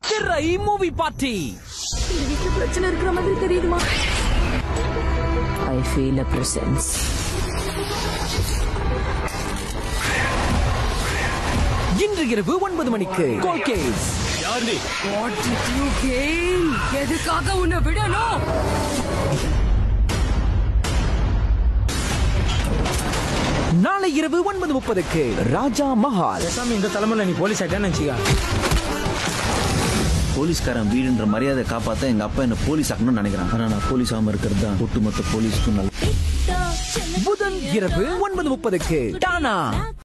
திரை movie party. இந்த வீட்ல பிரச்சனை இருக்கிற மாதிரி தெரியுமா? I feel a presence. இன்று இரவு 9 மணிக்கு Coldcase. What did you gain? எதுக்காக உன்னை விடணும்? நாளை இரவு 9:30க்கு ராஜாமஹால். இந்த தலைமையில நீ போலீஸ் ஆயிட்டேன்னு நினைச்சியா? போலீஸ்காரன் வீடுன்ற மரியாதை காப்பாத்த எங்க அப்பா என்ன போலீஸ் ஆக்கணும்னு நினைக்கிறான். ஆனா நான் போலீஸ் ஆகாம இருக்கிறது தான் ஒட்டுமொத்த போலீஸ்க்கும் நல்லது. புதன் இரவு 9:30க்கு தானா.